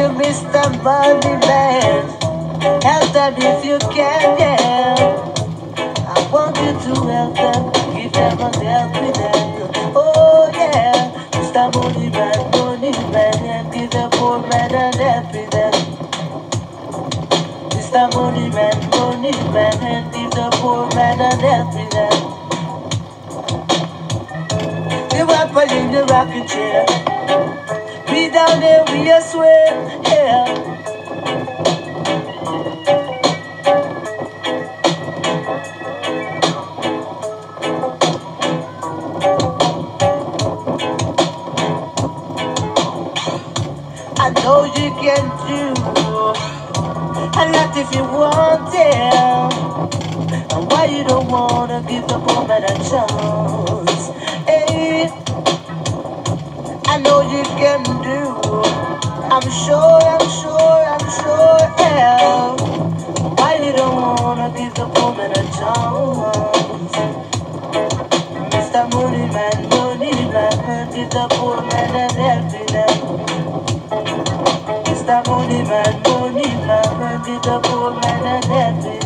you, Mr. Money Man. Help them if you can, yeah. I want you to help them, give them a helping hand. Oh yeah, Mr. Money Man, and give the poor man an helping hand. Mr. Money Man, and give the poor man an helping hand. The rapper in the rocking chair, we down there, we a swear, yeah. I know you can do a lot if you want it. And why you don't wanna give the poor man a chance? Hey, I know you can do. I'm sure, yeah. Why you don't wanna give the poor man a chance? Mr. Money Man, give the poor man an helping hand. Mr. Money Man, give the poor man an helping hand.